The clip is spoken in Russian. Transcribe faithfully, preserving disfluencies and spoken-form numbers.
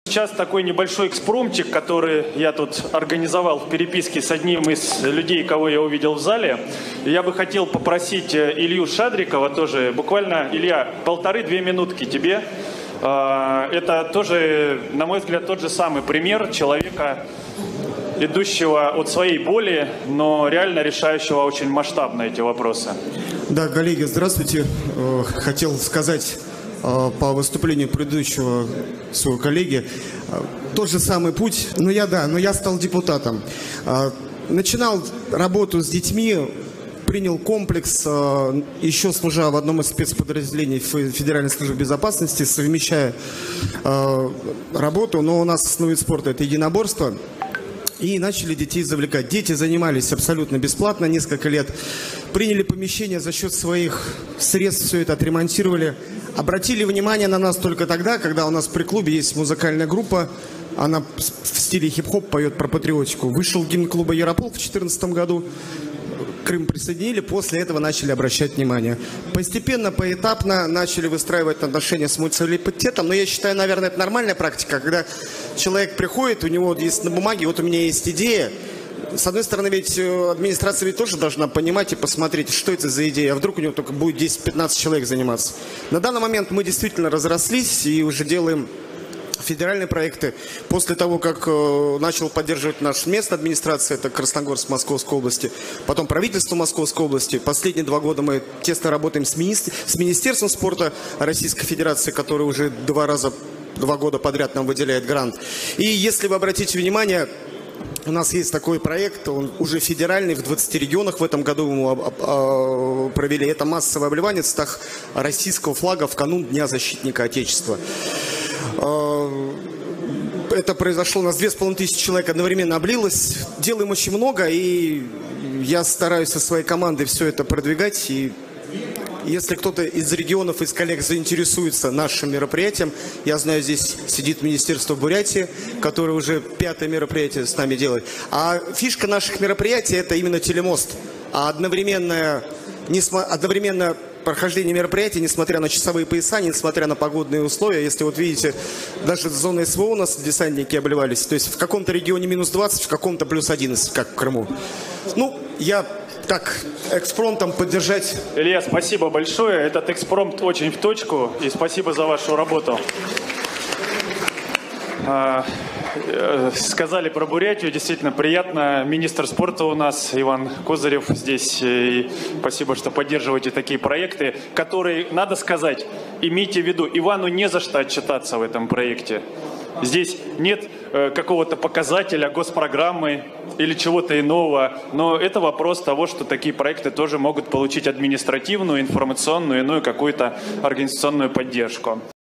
Сейчас такой небольшой экспромтик, который я тут организовал в переписке с одним из людей, кого я увидел в зале. Я бы хотел попросить Илью Шадрикова тоже, буквально, Илья, полторы-две минутки тебе. Это тоже, на мой взгляд, тот же самый пример человека, идущего от своей боли, но реально решающего очень масштабно эти вопросы. Да, коллеги, здравствуйте. Хотел сказать по выступлению предыдущего своего коллеги. Тот же самый путь, но я, да, но я стал депутатом. Начинал работу с детьми, принял комплекс, еще служа в одном из спецподразделений Федеральной службы безопасности, совмещая работу, но у нас основной вид спорта – это единоборство. И начали детей завлекать. Дети занимались абсолютно бесплатно несколько лет. Приняли помещение за счет своих средств, все это отремонтировали. Обратили внимание на нас только тогда, когда у нас при клубе есть музыкальная группа. Она в стиле хип-хоп поет про патриотику. Вышел гимн клуба «Яропол» в две тысячи четырнадцатом году. Крым присоединили, после этого начали обращать внимание. Постепенно, поэтапно начали выстраивать отношения с муниципалитетом, но я считаю, наверное, это нормальная практика, когда человек приходит, у него есть на бумаге, вот у меня есть идея. С одной стороны, ведь администрация ведь тоже должна понимать и посмотреть, что это за идея, а вдруг у него только будет десять-пятнадцать человек заниматься. На данный момент мы действительно разрослись и уже делаем федеральные проекты. После того, как э, начал поддерживать наша местная администрация, это Красногорск Московской области, потом правительство Московской области. Последние два года мы тесно работаем с, мини с Министерством спорта Российской Федерации, который уже два раза, два года подряд нам выделяет грант. И если вы обратите внимание, у нас есть такой проект, он уже федеральный, в двадцати регионах в этом году мы провели. Это массовое обливание в цветах российского флага в канун Дня защитника Отечества. Это произошло, у нас две с половиной тысячи человек одновременно облилось. Делаем очень много, и я стараюсь со своей командой все это продвигать. И если кто-то из регионов, из коллег заинтересуется нашим мероприятием, я знаю, здесь сидит Министерство Бурятии, которое уже пятое мероприятие с нами делает. А фишка наших мероприятий – это именно телемост. А одновременное, одновременно прохождение мероприятий, несмотря на часовые пояса, несмотря на погодные условия, если вот видите, даже зона СВО у нас десантники обливались, то есть в каком-то регионе минус двадцать, в каком-то плюс одиннадцать, как в Крыму. Ну, я так экспромтом поддержать. Илья, спасибо большое, этот экспромт очень в точку, и спасибо за вашу работу. Сказали про Бурятию, действительно приятно. Министр спорта у нас Иван Козырев здесь. И спасибо, что поддерживаете такие проекты, которые, надо сказать, имейте в виду, Ивану не за что отчитаться в этом проекте. Здесь нет э, какого-то показателя, госпрограммы или чего-то иного, но это вопрос того, что такие проекты тоже могут получить административную, информационную, иную какую-то организационную поддержку.